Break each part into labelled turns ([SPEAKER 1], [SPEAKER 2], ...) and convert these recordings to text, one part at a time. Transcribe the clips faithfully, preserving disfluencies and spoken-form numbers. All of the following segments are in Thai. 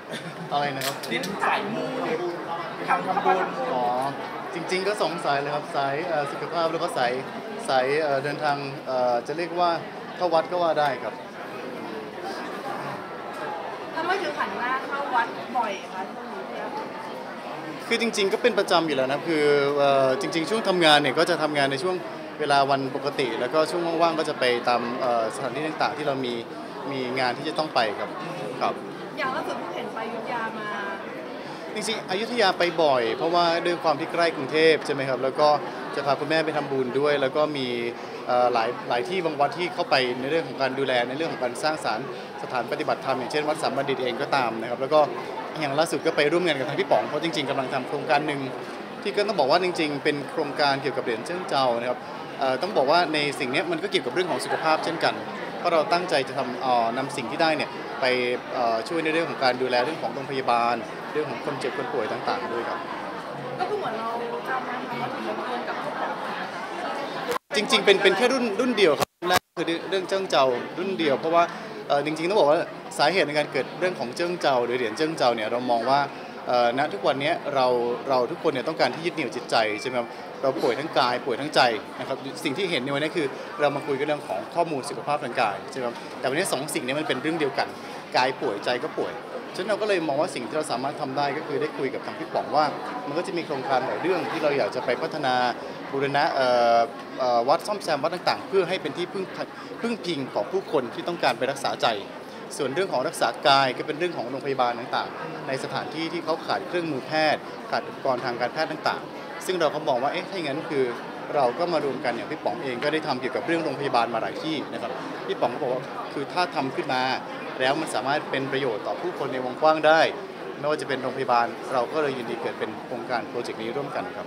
[SPEAKER 1] อะไรนะครับ
[SPEAKER 2] เน้นสายมูหรือทำทำบุญ
[SPEAKER 1] อ๋อจริงๆก็สองสายเลยครับสายสุขภาพแล้วก็สายสายเดินทางจะเรียกว่าเข้าวัดก็ว่าได้ครับ
[SPEAKER 3] ถ้าไม่ถึงขันหน้าเข้าวัดบ่อยคะช่วงนี้เนี่ย
[SPEAKER 1] คือจริงๆก็เป็นประจำอยู่แล้วนะคือจริงๆช่วงทำงานเนี่ยก็จะทำงานในช่วงเวลาวันปกติแล้วก็ช่วงว่างๆก็จะไปตามสถานที่ต่างๆที่เรามีมีงานที่จะต้องไปครับครับ
[SPEAKER 3] อย่างล่าสุดเห็นไปอยุธยามา
[SPEAKER 1] จริงๆอยุธยาไปบ่อยเพราะว่าด้วยความที่ใกล้กรุงเทพใช่ไหมครับแล้วก็จะพาคุณแม่ไปทำบุญด้วยแล้วก็มีหลายหลายที่บางวัดที่เข้าไปในเรื่องของการดูแลในเรื่องของการสร้างสรรค์สถานปฏิบัติธรรมอย่างเช่นวัดสามบัณฑิตเองก็ตามนะครับแล้วก็อย่างล่าสุดก็ไปร่วมงานกับทางพี่ป๋องเพราะจริงๆกำลังทำโครงการหนึ่งที่ก็ต้องบอกว่าจริงๆเป็นโครงการเกี่ยวกับเหรียญเจิ้งเจ้านะครับต้องบอกว่าในสิ่งนี้มันก็เกี่ยวกับเรื่องของสุขภาพเช่นกันเพราะเราตั้งใจจะทำนำสิ่งที่ได้เนี่ยไปช่วยในเรื่องของการดูแลเรื่องของโรงพยาบาลเรื่องของคนเจ็บคนป่วยต่างๆด้วยครับ
[SPEAKER 3] ก็คือเหมือนเราทำมาทำมาถึงเพื่อนกับทุกคน
[SPEAKER 1] จริงๆเป็นเป็นแค่รุ่นรุ่นเดียวครับแรกคือเรื่องเจิ้งเจ้ารุ่นเดียวเพราะว่าจริงๆต้องบอกว่าสาเหตุในการเกิดเรื่องของเจิ้งเจ้าหรือเหรียญเจิ้งเจ้าเนี่ยเรามองว่าณทุกวันนี้เราเราทุกคนเนี่ยต้องการที่ยึดเหนี่ยวจิตใจใช่ไหมครับเราป่วยทั้งกายป่วยทั้งใจนะครับสิ่งที่เห็นในวันนี้คือเรามาคุยกันเรื่องของข้อมูลสุขภาพทางกายใช่ไหมครับแต่วันนี้สองสิ่งนี้มันเป็นเรื่องเดียวกันกายป่วยใจก็ป่วยฉะนั้นเราก็เลยมองว่าสิ่งที่เราสามารถทำได้ก็คือได้คุยกับทางพี่ป๋องว่ามันก็จะมีโครงการหลายเรื่องที่เราอยากจะไปพัฒนาบูรณะวัดซ่อมแซมวัดต่างๆเพื่อให้เป็นที่พึ่งพึ่งพิงของผู้คนที่ต้องการไปรักษาใจส่วนเรื่องของรักษากายก็เป็นเรื่องของโรงพยาบาลต่างๆในสถานที่ที่เขาขาดเครื่องมือแพทย์ขาดอุปกรณ์ทางการแพทย์ต่างๆซึ่งเราก็มองว่าเอ๊ะถ้าอย่างนั้นคือเราก็มารวมกันอย่างพี่ป๋องเองก็ได้ทำเกี่ยวกับเรื่องโรงพยาบาลมาหลายที่นะครับพี่ป๋องก็บอกว่าคือถ้าทำขึ้นมาแล้วมันสามารถเป็นประโยชน์ต่อผู้คนในวงกว้างได้ไม่ว่าจะเป็นโรงพยาบาลเราก็เลยยินดีเกิดเป็นโครงการโปรเจกต์นี้ร่วมกันครับ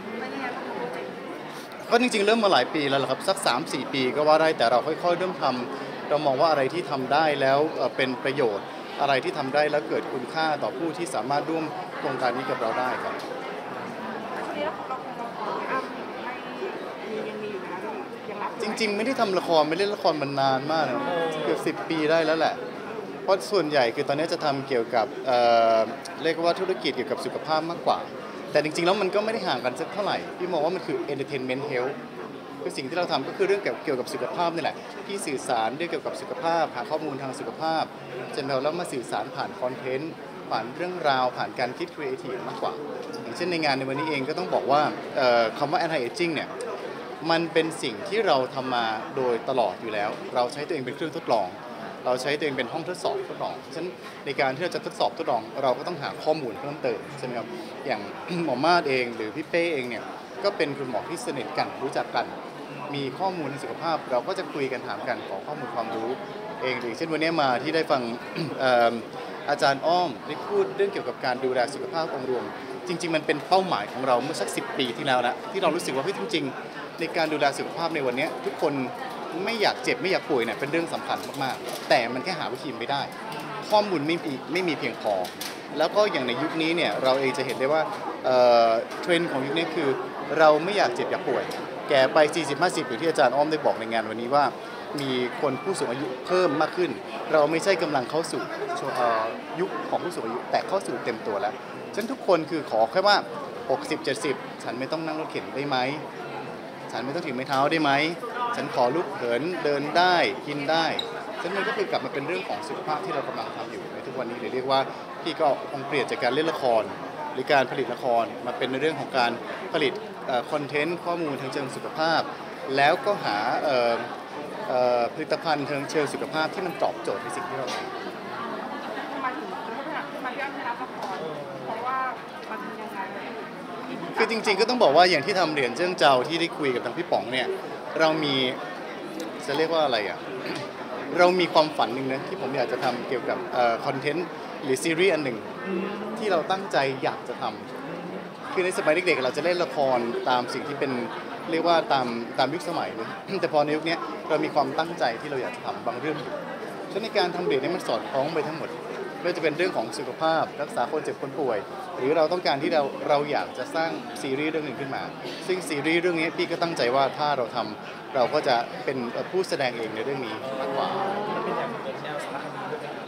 [SPEAKER 1] ก็จริงๆเริ่มมาหลายปีแล้วครับสัก สามถึงสี่ ปีก็ว่าได้แต่เราค่อยๆเริ่มทำเรามองว่าอะไรที่ทำได้แล้วเป็นประโยชน์อะไรที่ทำได้แล้วเกิดคุณค่าต่อผู้ที่สามารถร่วมโครงการนี้กับเราได้ครับจริงๆไม่ได้ทำละครไม่เล่นละครมานานมากนะเกือบสิบปีได้แล้วแหละเพราะส่วนใหญ่คือตอนนี้จะทำเกี่ยวกับเอ่อเรียกว่าธุรกิจเกี่ยวกับสุขภาพมากกว่าแต่จริงๆแล้วมันก็ไม่ได้ห่างกันสักเท่าไหร่พี่มองว่ามันคือ entertainment health คือสิ่งที่เราทำก็คือเรื่องเกี่ยวกับสุขภาพนี่แหละที่สื่อสารเรื่องเกี่ยวกับสุขภาพหาข้อมูลทางสุขภาพจนเราแล้วมาสื่อสารผ่านคอนเทนต์ผ่านเรื่องราวผ่านการคิดครีเอทีฟมากกว่าอย่างเช่นในงานในวันนี้เองก็ต้องบอกว่าคำว่า anti aging เนี่ยมันเป็นสิ่งที่เราทำมาโดยตลอดอยู่แล้วเราใช้ตัวเองเป็นเครื่องทดลองเราใช้ตัวเองเป็นห้องทดสอบทดลองฉะนั้นในการที่เราจะทดสอบทดลองเราก็ต้องหาข้อมูลเพิ่มเติมใช่ไหมครับอย่างหมอมาศเองหรือพี่เป้เองเนี่ยก็เป็นคุณหมอที่สนิทกันรู้จักกันมีข้อมูลในสุขภาพเราก็จะคุยกันถามกันขอข้อมูลความรู้เองหรือเช่นวันนี้มาที่ได้ฟัง อาจารย์อ้อมได้พูดเรื่องเกี่ยวกับการดูแลสุขภาพองค์รวมจริงๆมันเป็นเป้าหมายของเราเมื่อสักสิบปีที่แล้วนะที่เรารู้สึกว่าเฮ้ยจริงๆในการดูแลสุขภาพในวันนี้ทุกคนไม่อยากเจ็บไม่อยากป่วยเนี่ยเป็นเรื่องสำคัญมากๆแต่มันแค่หาวิธีไม่ได้ข้อมูลไม่มีไม่มีเพียงพอแล้วก็อย่างในยุคนี้เนี่ยเราเองจะเห็นได้ว่าเทรนด์ของยุคนี้คือเราไม่อยากเจ็บอยากป่วยแก่ไป สี่สิบ ห้าสิบ อย่างที่อาจารย์อ้อมได้บอกในงานวันนี้ว่ามีคนผู้สูงอายุเพิ่มมากขึ้นเราไม่ใช่กำลังเข้าสู่ยุคของผู้สูงอายุแต่เข้าสู่เต็มตัวแล้วฉะนั้นทุกคนคือขอแค่ว่าหกสิบ เจ็ดสิบฉันไม่ต้องนั่งรถเข็นได้ไหมฉันไม่ต้องถือไม้เท้าได้ไหมฉันขอลุกเหินเดินได้กินได้ฉะนั้นมันก็คือกลับมาเป็นเรื่องของสุขภาพที่เรากำลังทำอยู่ในทุกวันนี้หรือเรียกว่าพี่ก็คงเปลี่ยนจากการเล่นละครหรือการผลิตละครมาเป็นในเรื่องของการผลิตคอนเทนต์ข้อมูลทางเชิงสุขภาพแล้วก็หาผลิตภัณฑ์ทางเชิงสุขภาพที่มันตอบโจทย์ในสิ่งที่เราทำ
[SPEAKER 3] มาถึงมาที่อันที่รับละครเพราะว่ามันยังไง
[SPEAKER 1] คือจริงๆก็ต้องบอกว่าอย่างที่ทำเหรียญเจิ้งเจ้าที่ได้คุยกับทางพี่ป๋องเนี่ยเรามีจะเรียกว่าอะไรอ่ะเรามีความฝันหนึ่งนะที่ผมอยากจะทำเกี่ยวกับคอนเทนต์หรือซีรีส์อันหนึ่งที่เราตั้งใจอยากจะทำคือในสมัยเด็กๆเราจะเล่นละครตามสิ่งที่เป็นเรียกว่าตามตามยุคสมัยนะแต่พอในยุคนี้เรามีความตั้งใจที่เราอยากจะทำบางเรื่องอยู่ฉะนั้นในการทำเหรียญนี้มันสอดคล้องไปทั้งหมดไม่ว่าจะเป็นเรื่องของสุขภาพรักษาคนเจ็บคนป่วยหรือเราต้องการที่เราเราอยากจะสร้างซีรีส์เรื่องหนึ่งขึ้นมาซึ่งซีรีส์เรื่องนี้พี่ก็ตั้งใจว่าถ้าเราทำเราก็จะเป็นผู้แสดงเองในเรื่องนี้มากกว่า
[SPEAKER 2] เป็นอย่างเป็นแนวสารคดีด้วย
[SPEAKER 1] ใช่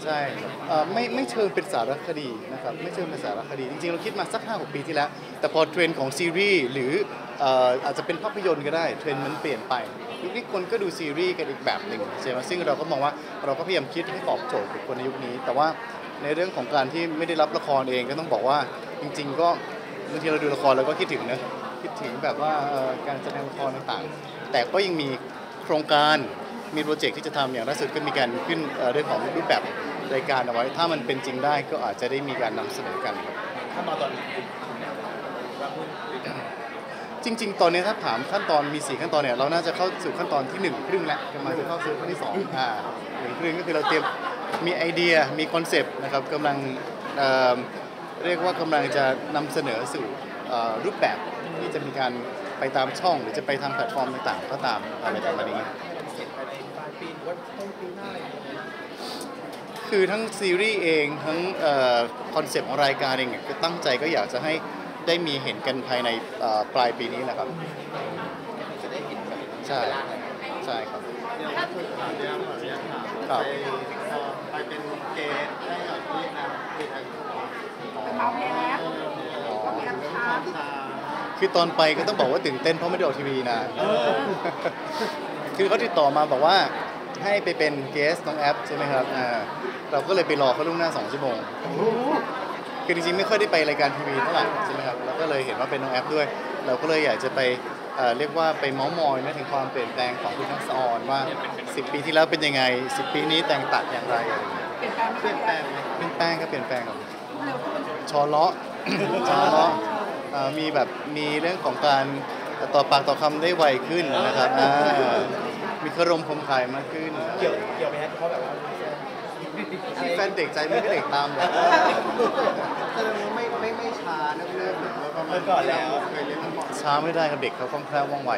[SPEAKER 1] ใช่เอ่อไม่ไม่เชิงเป็นสารคดีนะครับไม่เชิงเป็นสารคดีจริงๆเราคิดมาสักห้าหกปีที่แล้วแต่พอเทรนด์ของซีรีส์หรือเอ่ออาจจะเป็นภาพยนตร์ก็ได้เทรนด์มันเปลี่ยนไปยุคนี้คนก็ดูซีรีส์กันอีกแบบหนึ่งใช่ไหมซึ่งเราก็มองว่าเราก็พยายามคิดให้ตอบโจทย์กับคนในยุคนี้ แต่ว่าในเรื่องของการที่ไม่ได้รับละครเองก็ต้องบอกว่าจริง ๆ ก็บางทีเราดูละครเราก็คิดถึงนะคิดถึงแบบว่าเอ่อการแสดงละครต่างๆแต่ก็ยังมีโครงการมีโปรเจกต์ที่จะทำอย่างล่าสุดก็มีการขึ้นเอ่อเรื่องของรูปแบบรายการเอาไว้ถ้ามันเป็นจริงได้ก็อาจจะได้มีการนำเสนอกันครับ
[SPEAKER 2] ถ้ามาตอนนี้ว่าพูด
[SPEAKER 1] จริง ๆ ตอนนี้ถ้าถามขั้นตอนมีสี่ขั้นตอนเนี่ยเราน่าจะเข้าสู่ขั้นตอนที่หนึ่งครึ่งแล้วกำลังจะเข้าสู่ขั้นที่สองอ่าหนึ่งครึ่งก็คือเราเตรียมมีไอเดียมีคอนเซปต์นะครับกำลังเอ่อเรียกว่ากำลังจะนำเสนอสู่เอ่อรูปแบบที่จะมีการไปตามช่องหรือจะไปทางแพลตฟอร์มต่างๆก็ตามอะไรประมาณนี้
[SPEAKER 2] เสร็จภายในปลายปีหรือว่าต้นปีหน้าอะไรอย่างเงี้ย
[SPEAKER 1] คือทั้งซีรีส์เองทั้งคอนเซปต์ของรายการเองเนี่ยก็ตั้งใจก็อยากจะให้ได้มีเห็นกันภายในเอ่อปลายปีนี้แหละครับ
[SPEAKER 2] จะได้เห็นแบบ
[SPEAKER 1] ใช่ใช่ครับ
[SPEAKER 4] เดี๋ยวคุณถามเรื่องขออนุญาตถาม
[SPEAKER 1] ครับ
[SPEAKER 4] ไปเอ่อไปเป็นเกสได้กับพี่แอมพี่แอม
[SPEAKER 3] เป็นเมาแอปก็มีแอปชาร์จ
[SPEAKER 4] ตา
[SPEAKER 1] คือตอนไปก็ต้องบอกว่าตื่นเต้นเพราะไม่ได้ออกทีวีนะ คือเขาติดต่อมาบอกว่าให้ไปเป็นเกสน้องแอปใช่ไหมครับอ่าเราก็เลยไปรอเขาล่วงหน้าสองชั่วโมง คือจริงๆไม่ค่อยได้ไปรายการทีวีเท่าไหร่ใช่ไหมครับเราก็เลยเห็นว่าเป็นน้องแอปด้วย เราก็เลยอยากจะไปเอ่อเรียกว่าไปเมาส์มอยนะถึงความเปลี่ยนแปลงของคุณทักษรว่าสิบปีที่แล้วเป็นยังไงสิบปีนี้แต่งตัดอย่างไรอะไรอย่างเงี้ย
[SPEAKER 3] เปลี่ยนแปลง
[SPEAKER 4] เปลี่ยนแปลงไหม
[SPEAKER 1] เปลี่ยนแปลงก็เปลี่ยนแปลงครับ
[SPEAKER 3] เร็วขึ้น
[SPEAKER 1] ชอเลาะ ชอเลาะเอ่อมีแบบมีเรื่องของการต่อปากต่อคำได้ไวขึ้นนะครับอ่ามีคารมคมคายมากขึ้น
[SPEAKER 2] เกี่ยวเกี่ยวไหมฮะเพราะแบบว่า
[SPEAKER 1] ที่แฟนเด็กใจไม่ก็เด็กตามเลย
[SPEAKER 4] แสดงว่าไม่ไม่ไม่ช้านะเรื่องเหมือนว่าประมาณ
[SPEAKER 2] เมื่อก่อนแล้ว
[SPEAKER 4] เคยเล่นมาก่อน
[SPEAKER 1] ช้าไม่ได้ครับเด็กเขาคล่องแคล่วว่องไว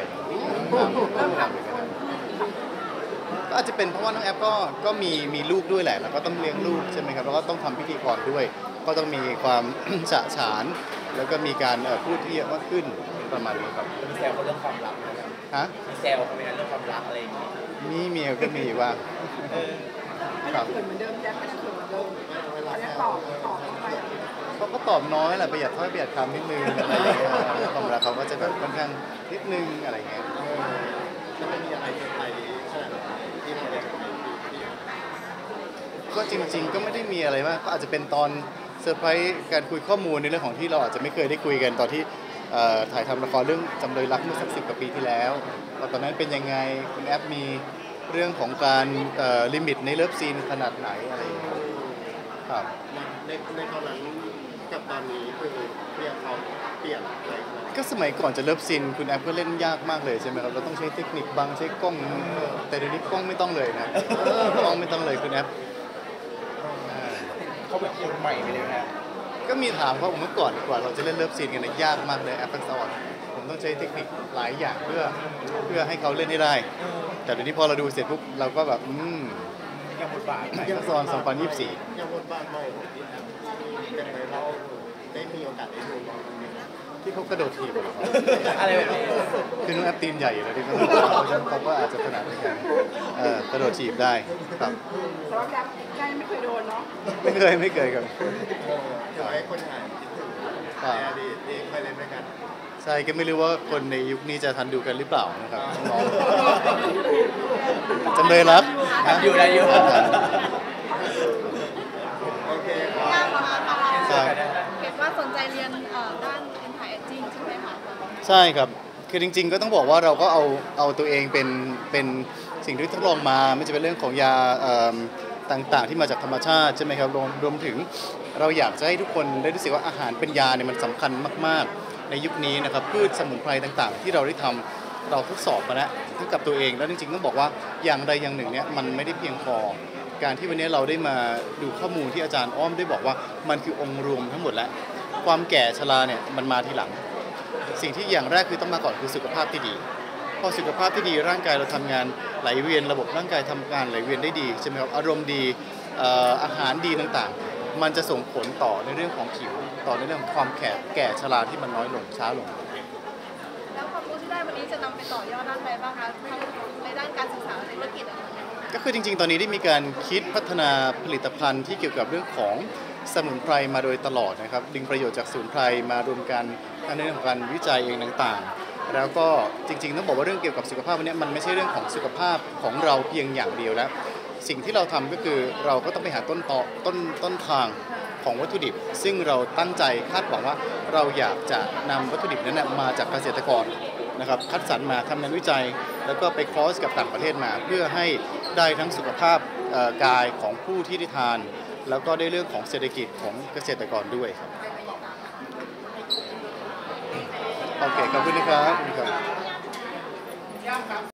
[SPEAKER 1] ก็อาจจะเป็นเพราะว่าน้องแอปก็ก็มีมีลูกด้วยแหละแล้วก็ต้องเลี้ยงลูกใช่ไหมครับแล้วก็ต้องทำพิธีกรด้วย ก็ต้องมีความ ฉะฉาน แล้วก็มีการเอ่อพูดที่เยอะมากขึ้นประมาณนี้ครับ
[SPEAKER 2] มีแซวเขาเรื่องความรักนะครับ
[SPEAKER 1] ฮะ
[SPEAKER 2] มีแซวเขาไหมฮะเรื่องความรักอะไรอย่างเงี้ย
[SPEAKER 1] มีเมียก็มีว่าง
[SPEAKER 2] เออ
[SPEAKER 3] ไม่ได้เขินเหมือนเดิมแจ็คไม่ได้เขินเหมือนเดิมอันนี้ตอบตอบเข้าไป
[SPEAKER 1] เขาก็ตอบน้อยแหละประหยัดถ้อยประหยัดคำนิดนึงอะไรอย่างเงี้ยความรักเขาก็จะแบบค่อนข้างนิดนึงอะไรอย่างเงี้ย
[SPEAKER 4] จะไม่มีอะไรเซอร์ไพรส์ขนาดนั้นที่เราได้ไปที่
[SPEAKER 1] ก็จริง ๆ ก็ไม่ได้มีอะไรมากก็อาจจะเป็นตอนเซอร์ไพรส์การคุยข้อมูลในเรื่องของที่เราอาจจะไม่เคยได้คุยกันตอนที่เอ่อถ่ายทำละครเรื่องจำเลยรักเมื่อสักสิบกว่าปีที่แล้วว่าตอนนั้นเป็นยังไงคุณแอปมีเรื่องของการเอ่อลิมิตในเลิฟซีนขนาดไหนอะไรอย่างเงี้ยครับ
[SPEAKER 4] ในในตอนนั้นกับตอนนี้คือเรียกเขาเปลี่ยนอะไรขนาดนั้น
[SPEAKER 1] ก็สมัยก่อนจะเลิฟซีนคุณแอปก็เล่นยากมากเลยใช่ไหมครับเราต้องใช้เทคนิคบังใช้กล้องแต่เดี๋ยวนี้กล้องไม่ต้องเลยนะกล้องไม่ต้องเลยคุณแอปอ่า
[SPEAKER 2] เขาแบบคนใหม่ไปเลยนะ
[SPEAKER 1] ก็มีถามว่าเมื่อก่อนกว่าเราจะเล่นเลิฟซีนกันเนยยากมากเลยแอปทักษรผมต้องใช้เทคนิคหลายอย่างเพื่อเพื่อให้เขาเล่นให้ได้ แต่เดี๋ยวนี้พอเราดูเสร็จปุ๊บเราก็แบบอืม
[SPEAKER 2] ยังบทบาทใหม่
[SPEAKER 1] ทักษรสองพันยี่สิบสี่
[SPEAKER 4] อย่างบทบาทใหม่ของพี่แอมที่เป็นไวรัลได้มีโอกาสได้ดูบ้างไหมครับ
[SPEAKER 1] ที่เขากระโดดถีบอะเหรอครับ
[SPEAKER 2] อะไรแบบนี้
[SPEAKER 1] คือน้องแอปตีนใหญ่อยู่แล้วที่เขาเพราะฉะนั้นเขาก็อาจจะถนัดในการเอ่อกระโดดถีบได้ครับ
[SPEAKER 3] สำหรับแจ็คแจ็คไม่เคยโดนเนาะ
[SPEAKER 1] ไม่เคยไม่เคยครับ
[SPEAKER 4] เดี๋ยวให้คนถ่ายคิดถึงในอดีตที่เคยเล่นด้วยกัน
[SPEAKER 1] ใช่ก็ไม่รู้ว่าคนในยุคนี้จะทันดูกันหรือเปล่านะครับน้องๆจำเลยรักนะ
[SPEAKER 2] อยู่ได้อยู่
[SPEAKER 4] โอเคครับ
[SPEAKER 5] ย่างมาค่ะ
[SPEAKER 1] ใช่
[SPEAKER 5] เห็นว่าสนใจเรียนเอ่อด้าน anti aging ใช่ไหมคะ
[SPEAKER 1] ใช่ครับคือจริง ๆ ก็ต้องบอกว่าเราก็เอาเอาตัวเองเป็นเป็นสิ่งที่ทดลองมาไม่จะเป็นเรื่องของยาเอิ่มต่างๆ ที่มาจากธรรมชาติใช่ไหมครับรวมรวมถึงเราอยากจะให้ทุกคนได้รู้สึกว่าอาหารเป็นยาเนี่ยมันสำคัญมากๆในยุคนี้นะครับพืชสมุนไพรต่างๆ ที่เราได้ทำเราทดสอบมาแล้วทั้งกับตัวเองแล้วจริงๆต้องบอกว่าอย่างใดอย่างหนึ่งเนี่ยมันไม่ได้เพียงพอการที่วันนี้เราได้มาดูข้อมูลที่อาจารย์อ้อมได้บอกว่ามันคือองค์รวมทั้งหมดแล้วความแก่ชราเนี่ยมันมาทีหลัง สิ่งที่อย่างแรกคือต้องมาก่อนคือสุขภาพที่ดีพอสุขภาพที่ดีร่างกายเราทำงานไหลเวียนระบบร่างกายทำงานไหลเวียนได้ดีใช่ไหมครับอารมณ์ดีเอ่ออาหารดีต่างๆ มันจะส่งผลต่อในเรื่องของผิวต่อในเรื่องของความแก่แก่ชราที่มันน้อยลงช้าลง
[SPEAKER 5] แล้วความรู้ที่ได้วันนี้จะนำไปต่อยอดด้านใดบ้างคะทั้งในด้านการศึกษาและธุรกิจอะคะ
[SPEAKER 1] ก็คือจริงๆ ตอนนี้ได้มีการคิดพัฒนาผลิตภัณฑ์ที่เกี่ยวกับเรื่องของสมุนไพรมาโดยตลอดนะครับดึงประโยชน์จากสมุนไพรมารวมกันในเรื่องของการวิจัยเองต่างๆ แล้วก็จริงๆต้องบอกว่าเรื่องเกี่ยวกับสุขภาพวันนี้มันไม่ใช่เรื่องของสุขภาพของเราเพียงอย่างเดียวแล้ว สิ่งที่เราทำก็คือเราก็ต้องไปหาต้นตอต้นต้นทางของวัตถุดิบ ซึ่งเราตั้งใจคาดหวังว่าเราอยากจะนำวัตถุดิบนั้นนะมาจากเกษตรกรนะครับคัดสรรมาทำงานวิจัย แล้วก็ไปคอสกับต่างประเทศมา เพื่อให้ได้ทั้งสุขภาพเอ่อกายของผู้ที่ได้ทาน แล้วก็ได้เรื่องของเศรษฐกิจของเกษตรกรด้วยครับโอเคขอบคุณนะครับขอบคุณครับ